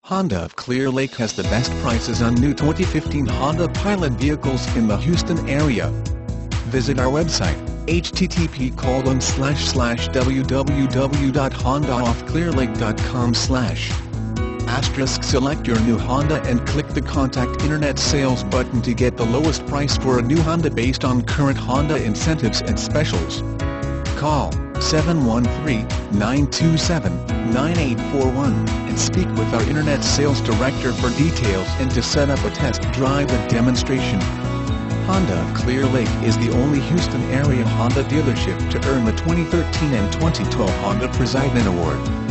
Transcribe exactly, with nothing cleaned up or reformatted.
Honda of Clear Lake has the best prices on new twenty fifteen Honda Pilot vehicles in the Houston area. Visit our website, h t t p colon slash slash w w w dot honda of clear lake dot com slash. Asterisk select your new Honda and click the Contact Internet Sales button to get the lowest price for a new Honda based on current Honda incentives and specials. Call seven one three, nine two seven, nine eight four one and speak with our Internet Sales Director for details and to set up a test drive and demonstration. Honda of Clear Lake is the only Houston area Honda dealership to earn the twenty thirteen and twenty twelve Honda President Award.